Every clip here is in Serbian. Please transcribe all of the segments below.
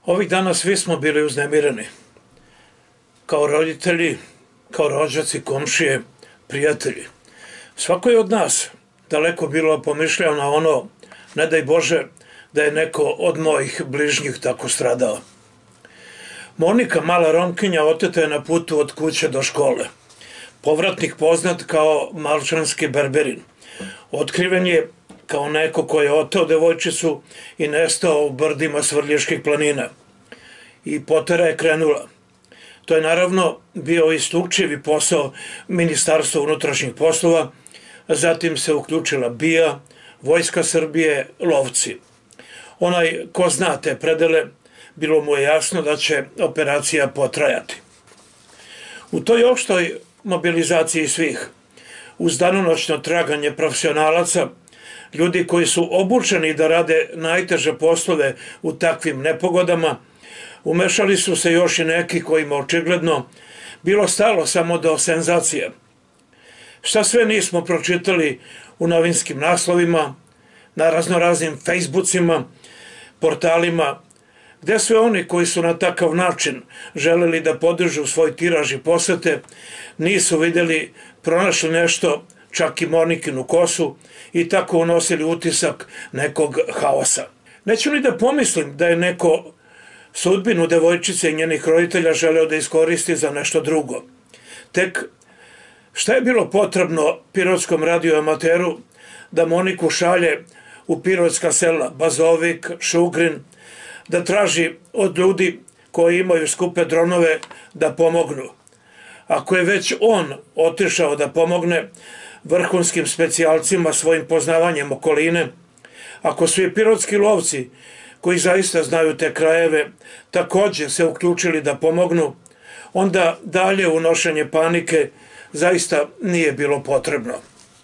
Ovih dana svi smo bili uznemireni. Kao roditelji, kao rođaci, komšije, prijatelji. Svako je od nas daleko bilo pomišljao na ono, ne daj Bože, da je neko od mojih bližnjih tako stradao. Monika, mala Romkinja, oteta je na putu od kuće do škole. Povratnik poznat kao malčanski berberin. Otkriven je kao neko ko je oteo devojčicu i nestao u brdima Svrljiških planina. I potera je krenula. To je naravno bio isključivi posao Ministarstva unutrašnjih poslova, zatim se uključila BIA, Vojska Srbije, lovci. Onaj ko zna te predele, bilo mu je jasno da će operacija potrajati. U toj opštoj mobilizaciji svih, uz danonoćno traganje profesionalaca, ljudi koji su obučeni da rade najteže poslove u takvim nepogodama, umešali su se još i neki kojima očigledno bilo stalo samo do senzacija. Šta sve nismo pročitali u novinskim naslovima, na raznoraznim Facebookima, portalima, gde sve oni koji su na takav način želeli da podržu svoj tiraž i posete, nisu vidjeli, pronašli nešto, čak i Monikinu kosu, i tako unosili utisak nekog haosa. Neću ni da pomislim da je neko sudbinu devojčice i njenih roditelja želeo da iskoristi za nešto drugo. Tek šta je bilo potrebno pirotskom radioamateru da Moniku šalje u pirotska sela Bazovik, Šugrin, da traži od ljudi koji imaju skupe dronove da pomognu. Ako je već on otišao da pomogne vrhunskim specijalcima svojim poznavanjem okoline, ako su i pirotski lovci koji zaista znaju te krajeve također se uključili da pomognu, onda dalje unošenje panike zaista nije bilo potrebno.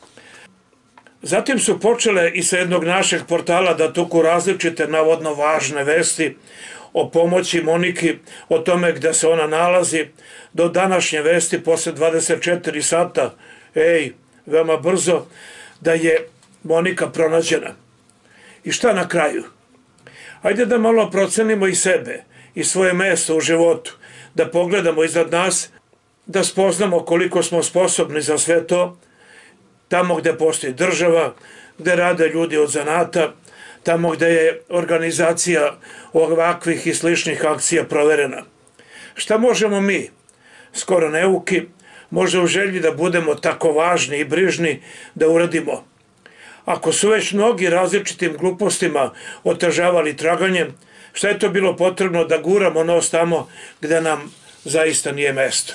Zatim su počele i sa jednog našeg portala da tuku različite navodno važne vesti o pomoći Moniki, o tome gde se ona nalazi, do današnje vesti posle 24 sata, veoma brzo, da je Monika pronađena. I šta na kraju? Ajde da malo procenimo i sebe, i svoje mesto u životu, da pogledamo iznad nas, da spoznamo koliko smo sposobni za sve to, tamo gde postoji država, gde rade ljudi od zanata, tamo gde je organizacija ovakvih i sličnih akcija proverena. Šta možemo mi, skoro neuki, možda u želji da budemo tako važni i brižni, da uradimo? Ako su već mnogi različitim glupostima otežavali traganje, šta je to bilo potrebno da guramo nos tamo gde nam zaista nije mesto?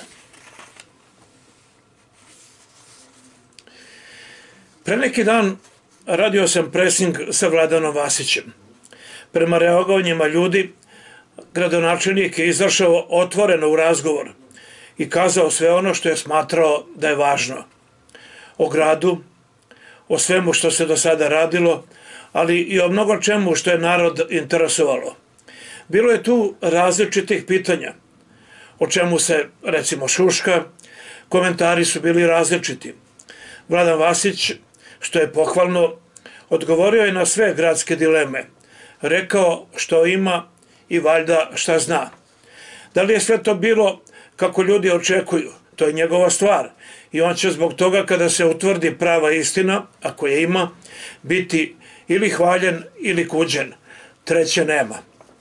Pre neki dan radio sam presing sa Vladanom Vasićem. Prema reagovanjima ljudi, gradonačelnik je izašao otvoreno u razgovor i kazao sve ono što je smatrao da je važno. O gradu, o svemu što se do sada radilo, ali i o mnogo čemu što je narod interesovalo. Bilo je tu različitih pitanja, o čemu se recimo šuška, komentari su bili različiti. Vladan Vasić, što je pohvalno, odgovorio je na sve gradske dileme, rekao što ima i valjda šta zna. Da li je sve to bilo kako ljudi očekuju? To je njegova stvar i on će zbog toga kada se utvrdi prava istina, ako je ima, biti ili hvaljen ili kuđen. Treće nema.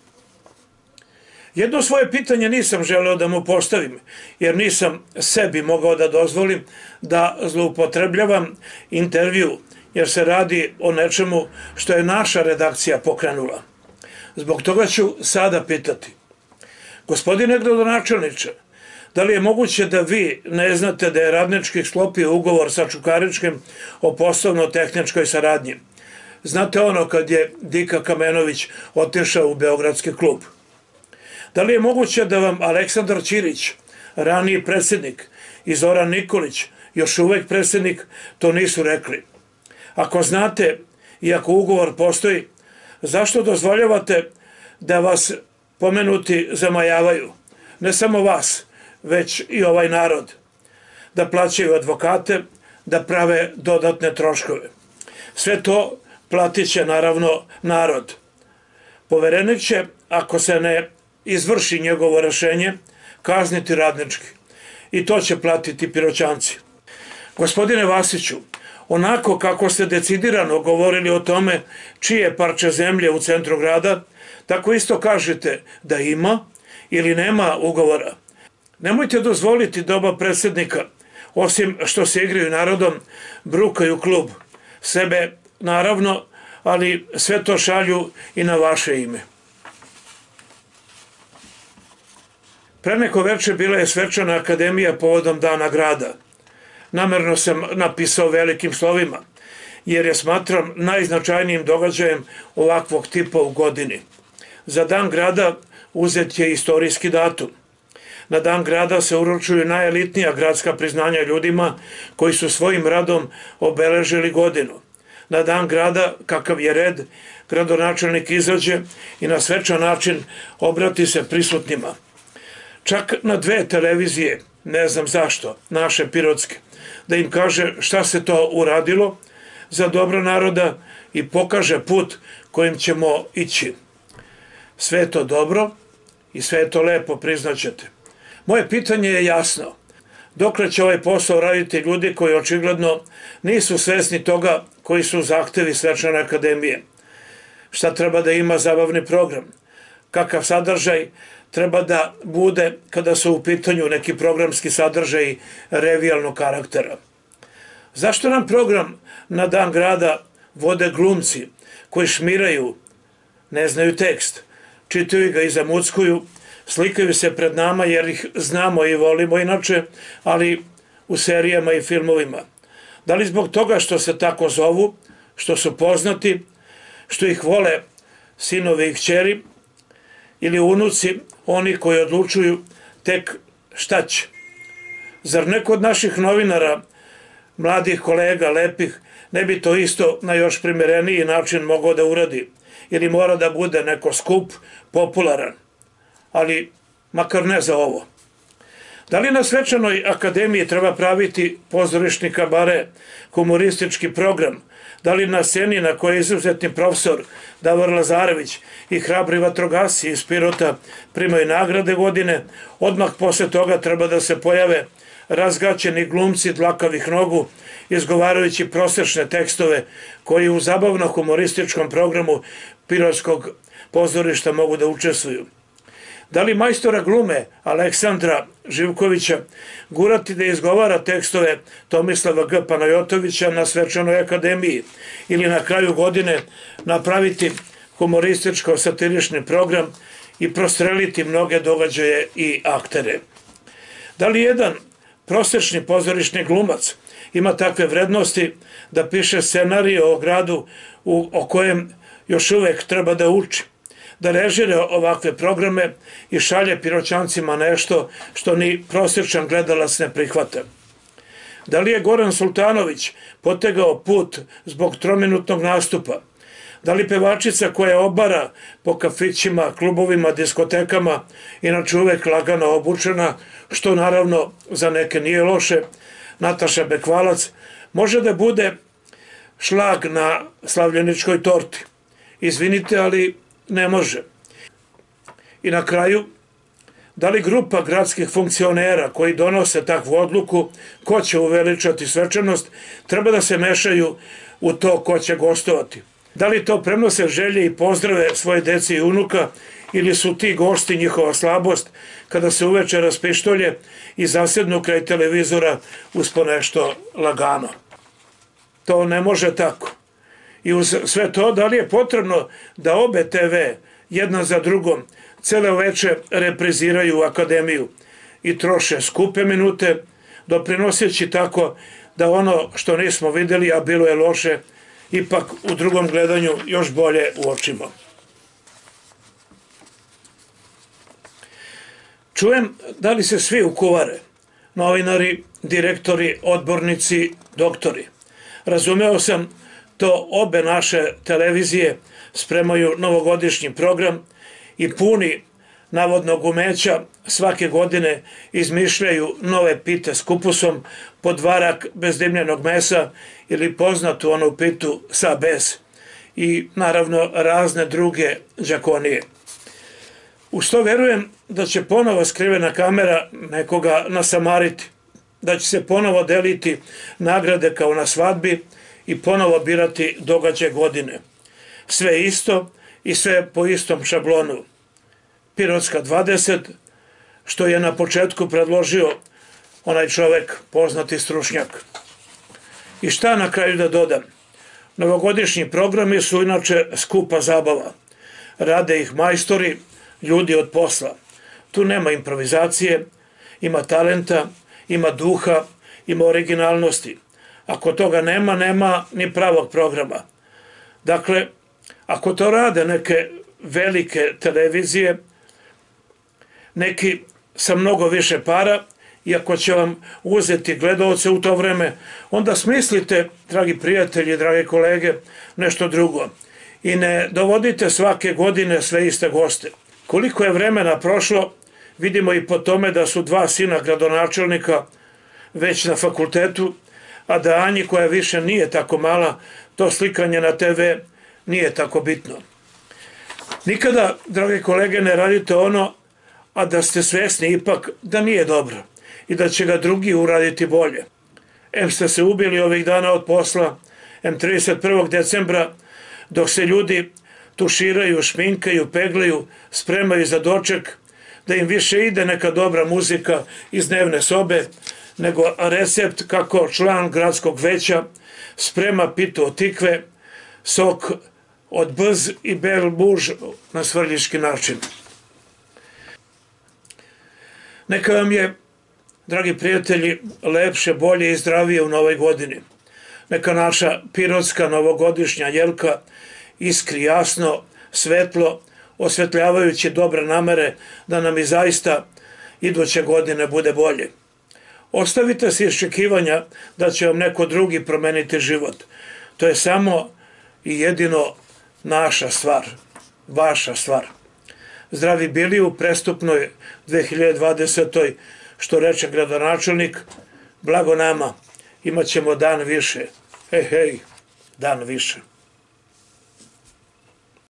Jedno svoje pitanje nisam želeo da mu postavim, jer nisam sebi mogao da dozvolim da zloupotrebljavam intervju, jer se radi o nečemu što je naša redakcija pokrenula. Zbog toga ću sada pitati. Gospodine gradonačelniče, da li je moguće da vi ne znate da je Radnički sklopio ugovor sa Čukaričkim o poslovno-tehničkoj saradnji? Znate ono kad je Dika Kamenović otišao u Beogradski klub? Da li je moguće da vam Aleksandar Ćirić, raniji predsjednik, i Zoran Nikolić, još uvek predsjednik, to nisu rekli? Ako znate i ako ugovor postoji, zašto dozvoljavate da vas pomenuti zamajavaju? Ne samo vas, već i ovaj narod. Da plaćaju advokate, da prave dodatne troškove. Sve to platit će naravno narod. Poverenik će, ako se ne izvrši njegovo rešenje, kazniti radnički. I to će platiti Piroćanci. Gospodine Vasiću, onako kako ste decidirano govorili o tome čije parče zemlje u centru grada, tako isto kažete da ima ili nema ugovora. Nemojte dozvoliti da oba predsjednika, osim što se igraju narodom, brukaju klub. Sebe, naravno, ali sve to šalju i na vaše ime. Pre neko veče bila je svečana akademija povodom Dana grada. Namerno sam napisao velikim slovima, jer je smatram najznačajnijim događajem ovakvog tipa u godini. Za Dan grada uzet je istorijski datum. Na Dan grada se uručuju najelitnija gradska priznanja ljudima koji su svojim radom obeležili godinu. Na Dan grada, kakav je red, gradonačelnik izađe i na svečan način obrati se prisutnima. Čak na 2 televizije, ne znam zašto, naše pirotske, da im kaže šta se to uradilo za dobro naroda i pokaže put kojim ćemo ići. Sve je to dobro i sve je to lepo, priznaćete. Moje pitanje je jasno. Dokle će ovaj posao raditi ljudi koji očigledno nisu svesni toga koji su zahtevi svečane akademije? Šta treba da ima zabavni program? Kakav sadržaj treba da bude kada su u pitanju neki programski sadržaj revijalnog karaktera? Zašto nam program na Dan grada vode glumci koji šmiraju, ne znaju tekst, čitaju ga i zamuckuju, slikaju se pred nama jer ih znamo i volimo inače, ali u serijama i filmovima? Da li zbog toga što se tako zovu, što su poznati, što ih vole sinovi i kćeri ili unuci, oni koji odlučuju tek šta će? Zar neko od naših novinara, mladih kolega, lepih, ne bi to isto na još primereniji način mogao da uradi? Ili mora da bude neko skup, popularan? Ali makar ne za ovo. Da li na svečanoj akademiji treba praviti pozorišni kabare, humoristički program? Da li na sceni na kojoj je izuzetni profesor Davor Lazarević i hrabri vatrogasci iz Pirota primaju nagrade godine, odmah posle toga treba da se pojave razgaćeni glumci dlakavih nogu, izgovarajući prosečne tekstove koji u zabavno-humorističkom programu Pirotskog pozorišta mogu da učestvuju? Da li majstora glume Aleksandra Živkovića gurati da izgovara tekstove Tomislava G. Panajotovića na svečanoj akademiji ili na kraju godine napraviti humorističko-satirični program i prostreliti mnoge događaje i aktere? Da li jedan prosečni pozorišni glumac ima takve vrednosti da piše scenarije o gradu o kojem još uvek treba da uči, da režira ovakve programe i šalje Piroćancima nešto što ni prosječan gledalac ne prihvata? Da li je Goran Sultanović potegao put zbog trominutnog nastupa? Da li pevačica koja obara po kafićima, klubovima, diskotekama, inače uvek lagano obučena, što naravno za neke nije loše, Nataša Bekvalac, može da bude šlag na slavljeničkoj torti? Izvinite, ali ne može. I na kraju, da li grupa gradskih funkcionera koji donose takvu odluku ko će uveličati svečanost treba da se mešaju u to ko će gostovati? Da li to prenose želje i pozdrave svoje dece i unuka ili su ti gosti njihova slabost kada se uveče raspištolje i zasednu kraj televizora uz ponešto lagano? To ne može tako. I uz sve to, da li je potrebno da obe TV jedna za drugom cele veče repriziraju akademiju i troše skupe minute, doprinoseći tako da ono što nismo videli, a bilo je loše, ipak u drugom gledanju još bolje uočimo? Čujem da li se svi ukuvare, novinari, direktori, odbornici, doktori. Razumeo sam to obe naše televizije spremaju novogodišnji program i puni navodnog umeća svake godine izmišljaju nove pite s kupusom, podvarak bez dimljenog mesa ili poznatu onu pitu sa bez. i naravno razne druge đakonije. Uz to verujem da će ponovo skrivena kamera nekoga nasamariti, da će se ponovo deliti nagrade kao na svadbi i ponovo birati događaj godine. Sve isto i sve po istom šablonu. Pirotska 20, što je na početku predložio onaj čovek, poznati stručnjak. I šta na kraju da dodam? Novogodišnji programi su inače skupa zabava. Rade ih majstori, ljudi od posla. Tu nema improvizacije, ima talenta, ima duha, ima originalnosti. Ako toga nema, nema ni pravog programa. Dakle, ako to rade neke velike televizije, neki sa mnogo više para, i ako će vam uzeti gledaoce u to vreme, onda smislite, dragi prijatelji, drage kolege, nešto drugo. I ne dovodite svake godine sve iste goste. Koliko je vremena prošlo, vidimo i po tome da su dva sina gradonačelnika već na fakultetu, a da Anji, koja više nije tako mala, to slikanje na TV nije tako bitno. Nikada, dragi kolege, ne radite ono, a da ste svesni ipak da nije dobro i da će ga drugi uraditi bolje. Em ste se ubili ovih dana od posla, em 31. decembra, dok se ljudi tuširaju, šminkaju, peglaju, spremaju za doček, da im više ide neka dobra muzika iz dnevne sobe, nego recept kako član gradskog veća sprema pitu od tikve, sok od bz i bel buž na svrljiški način. Neka vam je, dragi prijatelji, lepše, bolje i zdravije u novoj godini. Neka naša pirotska novogodišnja jelka iskri jasno, svetlo, osvetljavajući dobre namere da nam i zaista iduće godine bude bolje. Ostavite se iščekivanja da će vam neko drugi promeniti život. To je samo i jedino naša stvar, vaša stvar. Zdravi bili u prestupnoj 2020. Što reče gradonačelnik, blago nama, imat ćemo dan više. Hej, dan više.